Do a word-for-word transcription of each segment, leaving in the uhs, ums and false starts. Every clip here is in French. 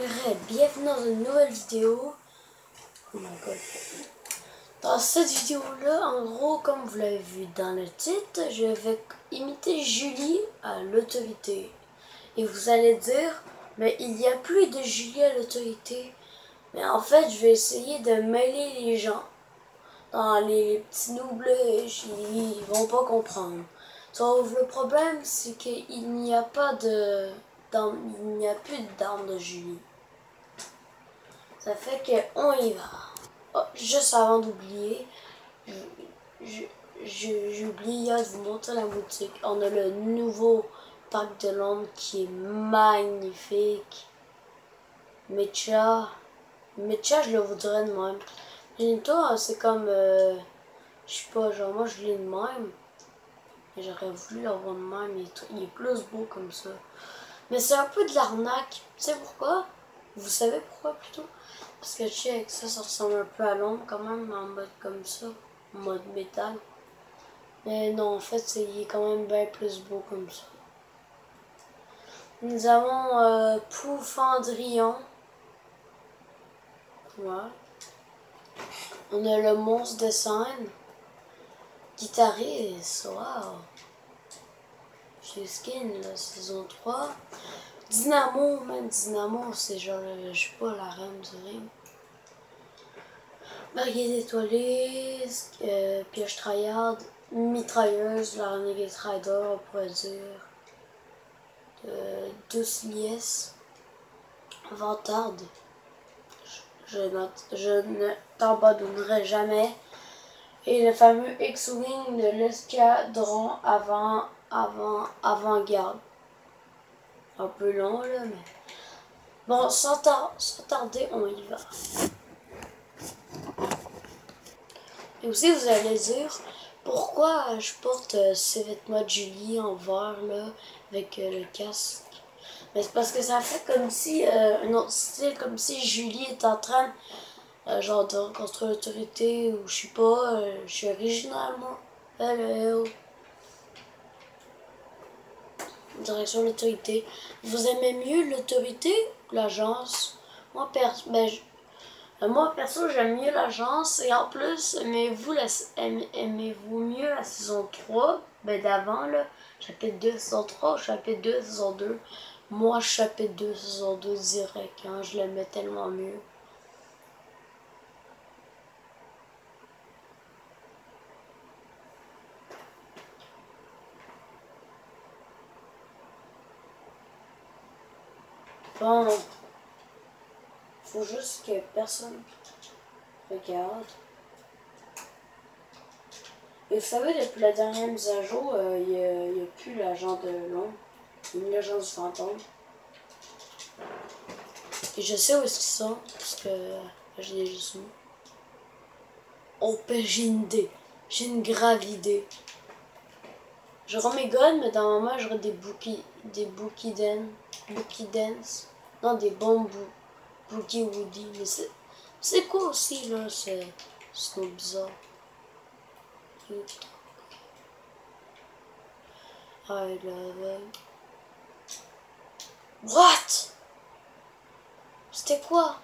Ouais, bienvenue dans une nouvelle vidéo. Oh my god. Dans cette vidéo-là, en gros, comme vous l'avez vu dans le titre, je vais imiter Julie à l'autorité. Et vous allez dire, mais il n'y a plus de Julie à l'autorité. Mais en fait, je vais essayer de mêler les gens. Dans les petits noobs, ils vont pas comprendre. Sauf le problème, c'est qu'il n'y a pas de... il n'y a plus d'armes de Julie. Ça fait qu'on y va. Oh, juste avant d'oublier, j'ai oublié de vous montrer la boutique. On a le nouveau pack de Londres qui est magnifique. Mecha. Mecha, je le voudrais de même. Toi, c'est comme... Euh, je sais pas, genre moi je l'ai de même. Et j'aurais voulu l'avoir de même. Il est, il est plus beau comme ça. Mais c'est un peu de l'arnaque. Tu sais pourquoi? Vous savez pourquoi plutôt? Parce que check, ça, ça ressemble un peu à l'ombre quand même, en mode comme ça, en mode métal. Mais non, en fait, il est quand même bien plus beau comme ça. Nous avons euh, Poufandrion. Voilà. On a le monstre de scène. Guitariste, wow. J'ai skin, la saison trois. Dynamo, même Dynamo, c'est genre, je sais pas, la reine du ring. Barrière étoilée, euh, piège tryhard, mitrailleuse, la Renegade Rider, on pourrait dire. Euh, douce liesse, vantarde. Je, je, je ne t'abandonnerai jamais. Et le fameux X-Wing de l'escadron avant, avant, avant-garde. Un peu long là, mais... Bon, sans, tar sans tarder, on y va. Et aussi, vous allez dire, pourquoi je porte euh, ces vêtements de Julie en vert, là, avec euh, le casque? Mais c'est parce que ça fait comme si, euh, un autre style, comme si Julie est en train, euh, genre, de reconstruire l'autorité, ou je sais pas, euh, je suis original, moi. Hello. Direction de l'autorité. Vous aimez mieux l'autorité ou l'agence? Moi, perso, ben, je... Moi, perso, j'aime mieux l'agence. Et en plus, aimez-vous la... aimez-vous mieux la saison trois? Ben d'avant, là. Chapitre deux, saison trois, chapitre deux, saison deux. Moi, chapitre deux, saison deux, direct. Hein, je l'aimais tellement mieux. Bon, faut juste que personne regarde. Et vous savez, depuis la dernière mise à jour, il euh, n'y a, a plus l'agent de l'ombre. Il y a l'agent du fantôme. Et je sais où est-ce qu'ils sont, parce que j'ai déjà su. Oh, ben j'ai une idée. J'ai une grave idée. J'aurai mes guns, mais dans ma main, j'aurai des bookie, des bookie dance. Bookie dance. Non, des bambous. Bookie woody. Mais c'est, c'est quoi aussi, là, c'est, c'est bizarre. I love it. What? C'était quoi?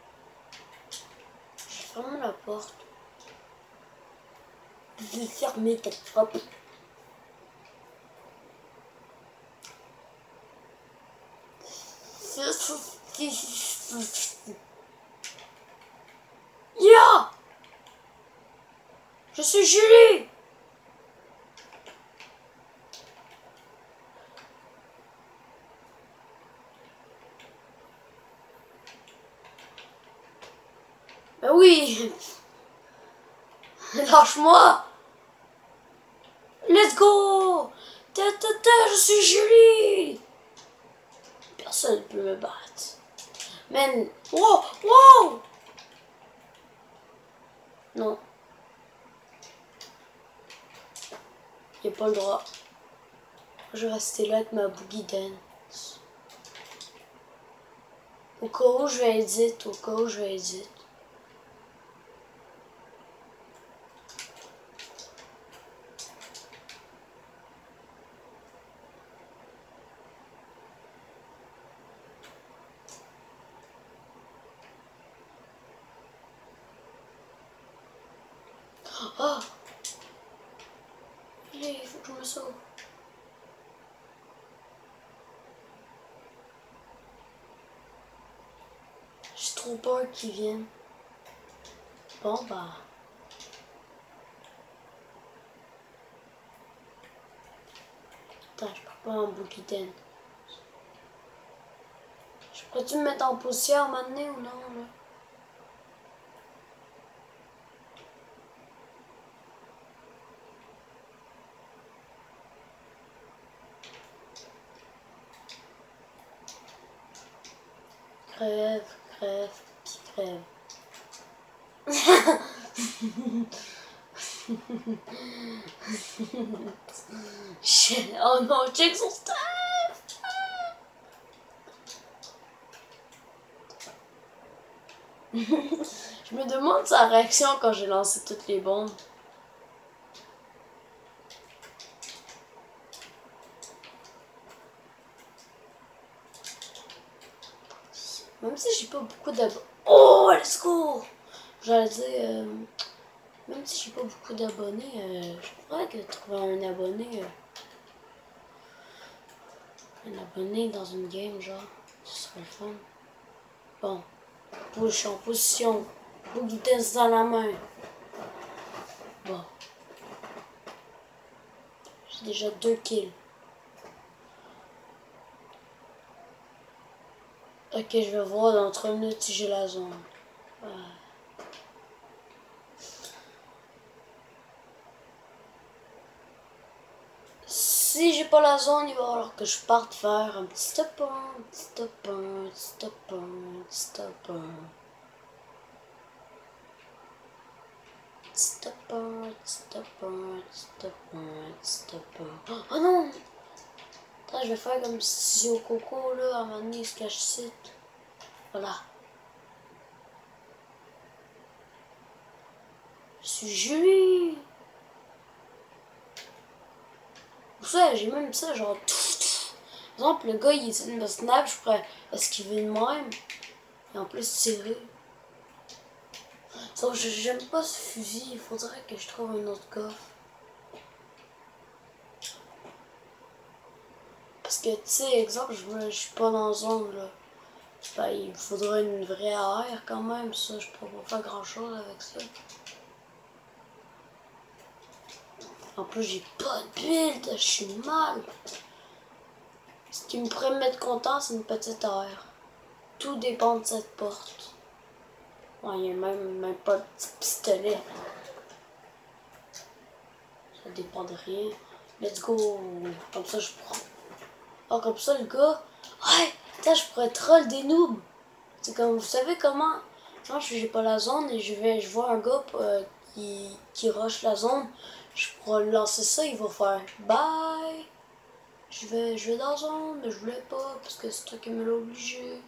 J'ai fermé la porte. Je vais fermer ta porte. Yeah! Je suis Julie! Ben oui! Lâche-moi! Let's go! Ta ta ta, je suis Julie! Personne ne peut me battre. Man, wow, wow! Non. J'ai pas le droit. Je vais rester là avec ma boogie dance. Au cas où je vais edit, au cas où je vais edit. trop peur qu'ils viennent. Bon, bah. Attends, je peux pas en bouquitaine. Je pourrais-tu me mettre en poussière maintenant ou non, là? Crève, crève, puis crève. Oh non, check son stuff. Je me demande sa réaction quand j'ai lancé toutes les bombes. Même si j'ai pas beaucoup d'abonnés. Oh, let's go! J'allais dire, euh, même si j'ai pas beaucoup d'abonnés, euh, je crois que trouver un abonné, euh, un abonné dans une game, genre, ce serait le fun. Bon, push en position, bouguitesse dans la main. Bon, j'ai déjà deux kills. Ok, je vais voir dans trois minutes si j'ai la zone. Ouais. Si j'ai pas la zone, il va falloir que je parte faire un petit stop un petit stop un petit stop un petit stop un petit stop un petit stop un petit stop un petit stop un. Oh non! Attends, je vais faire comme si au coco là, à un moment donné, il se cache ici. Voilà. Je suis Julie! Pour ça, j'ai même ça, genre. Par exemple, le gars, il essaie de me snap, je pourrais esquiver de même. Et en plus, tirer. Sauf que j'aime pas ce fusil, il faudrait que je trouve un autre coffre. Parce que, tu sais, exemple, je, me, je suis pas dans zone, là. Ben, il me faudrait une vraie A R quand même, ça, je pourrais pas faire grand chose avec ça. En plus, j'ai pas de build, je suis mal. Ce qui me pourrait me mettre content, c'est une petite A R. Tout dépend de cette porte. Ouais, il n'y a même, même pas de petit pistolet. Ça dépend de rien. Let's go. Comme ça, je prends. Ah, comme ça, le gars. Ouais, putain, je pourrais troll des noobs. C'est comme, vous savez comment. Genre, j'ai pas la zone et je vais, je vois un gars euh, qui, qui rush la zone. Je pourrais lancer ça, il va faire bye. Je vais, je vais dans la zone, mais je voulais pas parce que c'est toi qui me l'a obligé.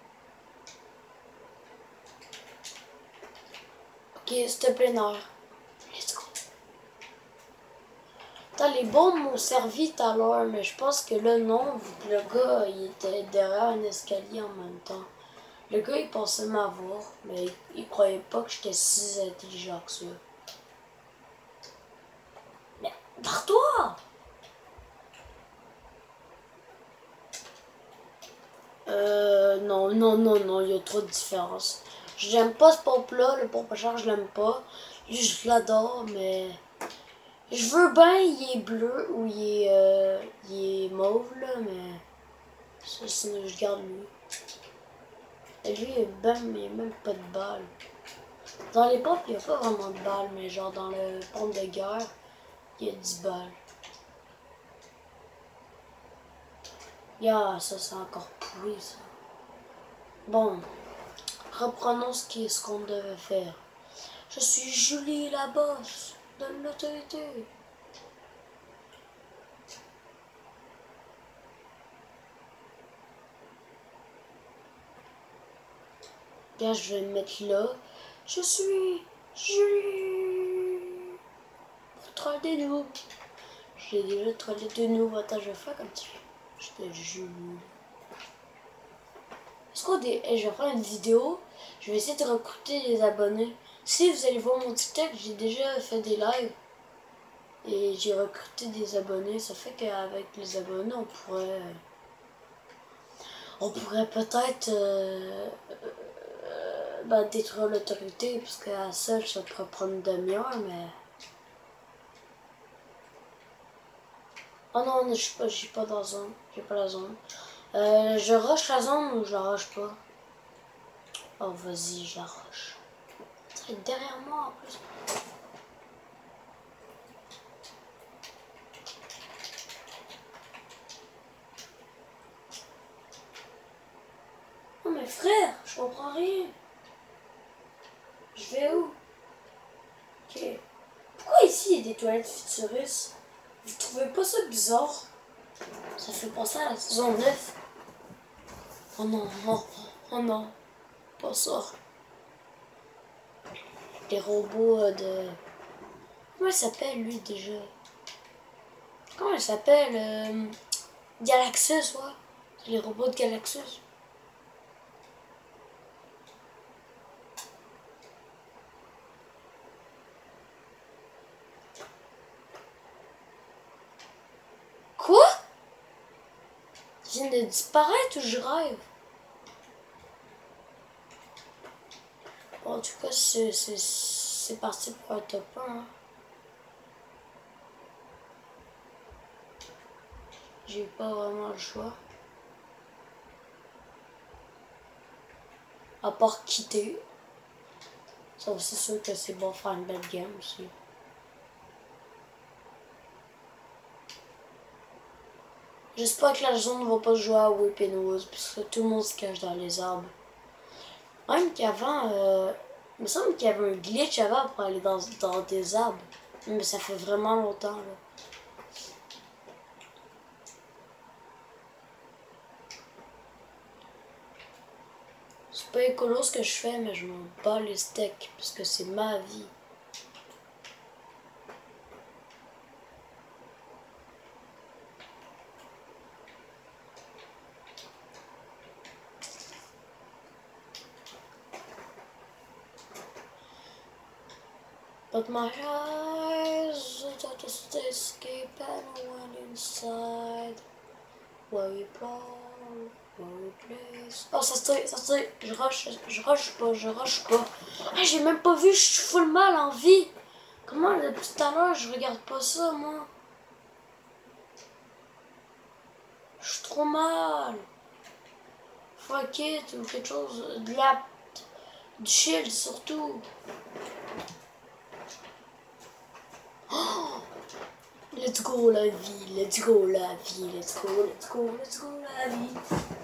Ok, c'était plein air. Let's go. Attends, les bombes m'ont servi tout à l'heure, mais je pense que là, non, vu que le gars, il était derrière un escalier en même temps. Le gars, il pensait m'avoir, mais il, il croyait pas que j'étais si intelligent que ça. Mais, barre-toi! Euh, non, non, non, non, il y a trop de différence. J'aime pas ce pompe-là, le pompe à charge, je l'aime pas. Lui, je l'adore, mais... Je veux bien, il est bleu ou il est, euh, il est mauve, là, mais... Ça, sinon, je garde lui. Et lui, il n'y a même, même pas de balles. Dans les pompes, il n'y a pas vraiment de balles, mais genre dans le pompe de guerre, il y a dix balles. Yeah, ça, c'est encore pourri, ça. Bon, reprenons ce qui est ce qu'on devait faire. Je suis Julie, la boss de l'autorité. Bien, je vais me mettre là. Je suis Julie. Pour troller des noobs. J'ai déjà trollé de noobs. Attends, je vais faire comme tu veux. Je te Julie. Est-ce qu'on est... Je vais faire une vidéo. Je vais essayer de recruter des abonnés. Si vous allez voir mon TikTok, j'ai déjà fait des lives. Et j'ai recruté des abonnés. Ça fait qu'avec les abonnés, on pourrait... On pourrait peut-être... Euh, bah, détruire l'autorité, parce qu'à seule, ça pourrait prendre une demi-heure, mais... Oh non, je suis pas, je suis pas dans la zone. J'ai pas la zone. Euh, je rush la zone ou je la rush pas? Oh, vas-y, je la rush. C'est derrière moi, en plus. Non, mais frère, je comprends rien. Je vais où? Ok. Pourquoi ici, il y a des toilettes futuristes? Vous trouvez pas ça bizarre? Ça fait penser à la saison neuf. Oh non, oh, oh non, pas ça. Les robots euh, de... Comment il s'appelle, lui, déjà? Comment il s'appelle? euh... Galaxus, ouais. C'est les robots de Galaxus. Quoi? Il vient de disparaître ou je rêve? Bon, en tout cas, c'est parti pour un top un. Hein. J'ai pas vraiment le choix. À part quitter. Ça, c'est sûr que c'est bon faire une belle game aussi. J'espère que la zone ne va pas jouer à Weapon Wars parce que tout le monde se cache dans les arbres. Même qu'avant, euh, il me semble qu'il y avait un glitch avant pour aller dans, dans des arbres. Mais ça fait vraiment longtemps, là. C'est pas écolo ce que je fais, mais je m'en bats les steaks parce que c'est ma vie. But my eyes don't just escape and went inside. Where we blow, where we place. Oh, ça se tire, ça se tire. Je rush, je rush pas, je rush pas. Ah, j'ai même pas vu, je suis full mal en vie. Comment depuis tout à l'heure, je regarde pas ça, moi? Je suis trop mal. Fuck it, ou quelque chose. De la... Du shield, surtout. Oh! Let's go la vie, let's go la vie, let's go, let's go, let's go la vie.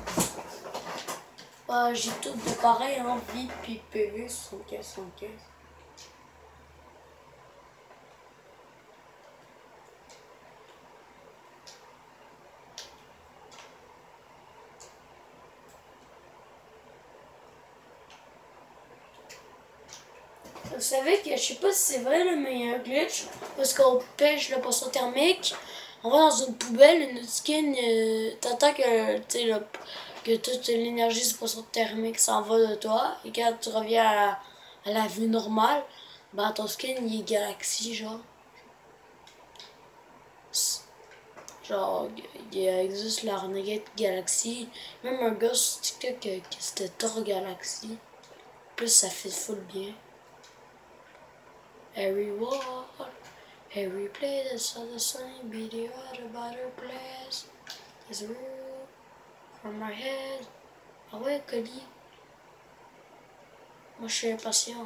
Ah, j'ai tout de pareil en vie, puis P V, soixante-quinze, soixante-quinze. Vous savez que je sais pas si c'est vrai là, mais il y a un glitch parce qu'on pêche le poisson thermique, on va dans une poubelle, une skin, euh, t'attends que, le, que toute l'énergie du poisson thermique s'en va de toi et quand tu reviens à la, à la vue normale, ben ton skin il est galaxie genre. Genre, il existe la Renegade Galaxy, même un gars sur TikTok que, que c'était Thor Galaxy. Plus ça fait full bien. Every wall, every place, all the sun, be the other better place. Is real from my head. Ah ouais, colis. Moi, je suis impatient.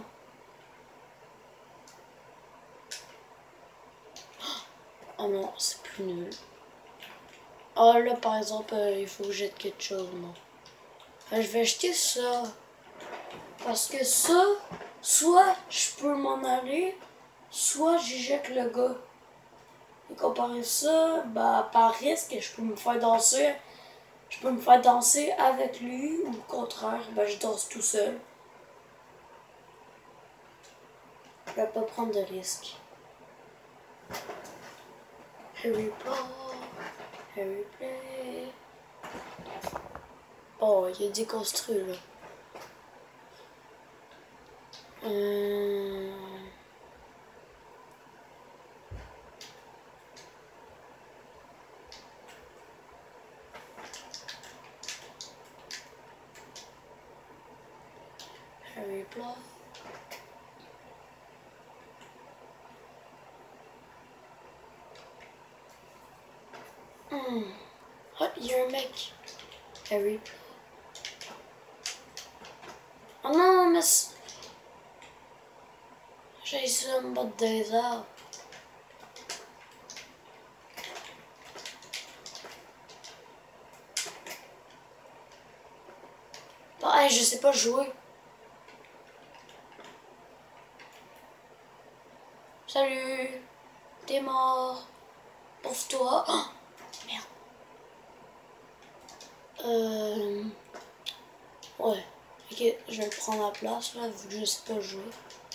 Oh non, c'est plus nul. Oh là, par exemple, euh, il faut que je jette quelque chose, non. Euh, je vais acheter ça. Parce que ça, soit je peux m'en aller, soit j'éjecte le gars. Et comparé ça, bah, par risque, je peux me faire danser. Je peux me faire danser avec lui, ou au contraire, bah, je danse tout seul. Je vais pas prendre de risque. Harry Potter, Harry Play. Oh, il est déconstruit là. Hum... Harry reply. Hmm. Oh, il y a un mec. A reply. Oh non, mais... J'ai essayé de me battre des arbres. Ah, hey, je sais pas jouer. Salut. T'es mort. Pauvre toi. Oh, merde. Euh... Ouais. Ok, je vais prendre la place là, vu que je sais pas jouer.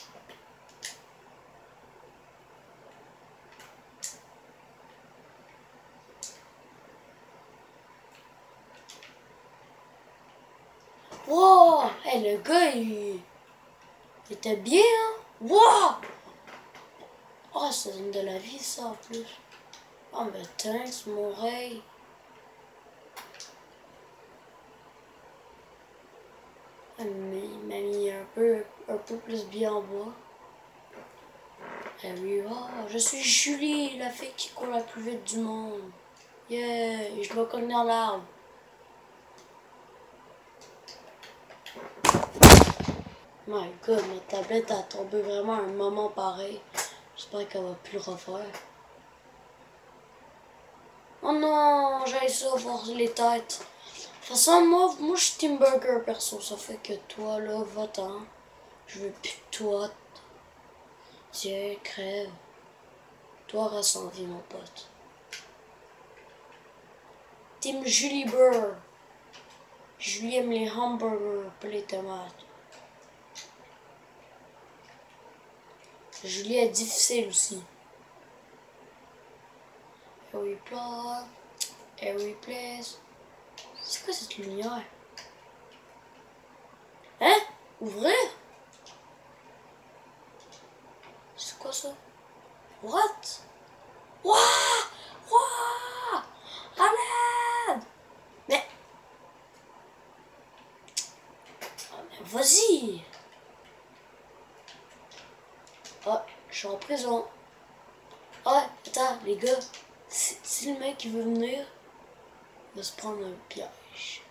Wow! Hey, le gars, il... il était bien, hein? Wow! Oh, ça donne de la vie, ça, en plus. Oh, mais thanks, mon rey. Il m'a mis un peu, un peu plus bien en bas. Et oui, oh, je suis Julie, la fille qui court la plus vite du monde. Yeah, et je dois cogner dans l'arbre. My god, ma tablette a tombé vraiment à un moment pareil. J'espère qu'elle va plus le refaire. Oh non, j'ai ça voir les têtes. De toute façon, moi, moi je suis Team Burger perso. Ça fait que toi, là, va-t'en. Je veux plus de toi. Tiens, crève. Toi, reste en vie, mon pote. Team Julie Burr. Julie aime les hamburgers, pas les tomates. Julie est difficile aussi. Harry Plot. Harry Place. C'est quoi cette lumière? Hein? Ouvrir? C'est quoi ça? What? Wouah! Wouah! Malade! Mais... Oh, mais vas-y! Oh, je suis en prison. Oh, attends, les gars. Si, si le mec il veut venir, il va se prendre un piège.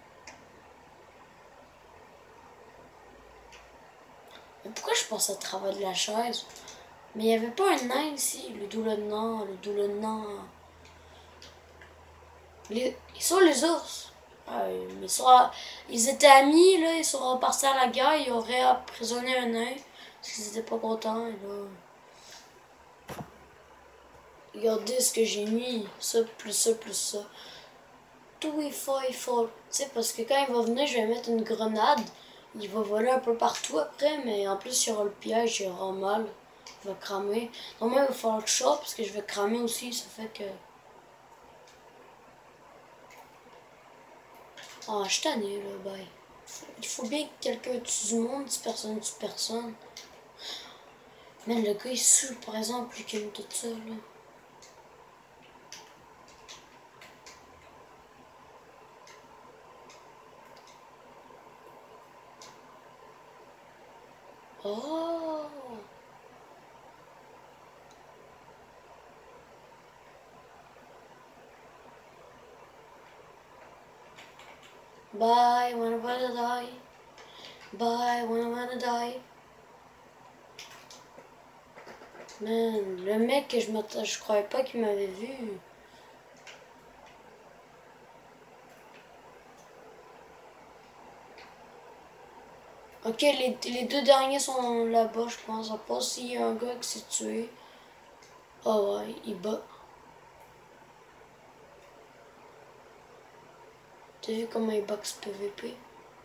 Mais pourquoi je pense à travers de la chaise? Mais il n'y avait pas un nain ici, le doulonnant, le doulonnant. Les... Ils sont les ours. Ah, mais ils, sont... ils étaient amis, là, ils sont repartis à la guerre, ils auraient emprisonné un nain, parce qu'ils étaient pas contents, et là... Regardez ce que j'ai mis, ça, plus ça, plus ça. Tout est fort, il faut. Tu sais, parce que quand il va venir, je vais mettre une grenade. Il va voler un peu partout après, mais en plus, il y aura le piège, il aura mal. Il va cramer. Non, mais il va falloir que je sorte, parce que je vais cramer aussi, ça fait que... Ah, je suis tanné, là, bye. Il faut bien que quelqu'un tue du monde, si personne tue personne. Mais le gars, il saoule, par exemple, lui qui aime tout ça, là. Oh! Bye, when I wanna die. Bye, when I wanna die. Man, le mec, je m'attends, je croyais pas qu'il m'avait vu. Ok, les, les deux derniers sont là-bas, je pense. À part s'il y a un gars qui s'est tué. Oh ouais, il bat. T'as vu comment il boxe P V P?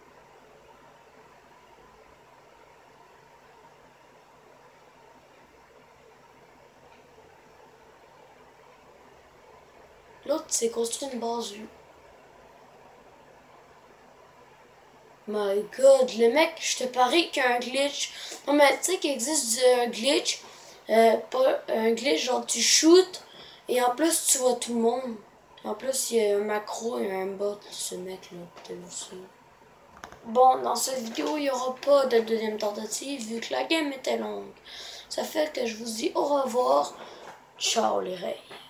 L'autre s'est construit une base. My god, le mec, je te parie qu'il y a un glitch. Non mais tu sais qu'il existe un glitch. Euh, pas un glitch, genre tu shoots et en plus tu vois tout le monde. En plus il y a un macro et un bot, ce mec là, t'as vu ça. Bon, dans cette vidéo, il n'y aura pas de deuxième tentative vu que la game était longue. Ça fait que je vous dis au revoir. Ciao les reilles.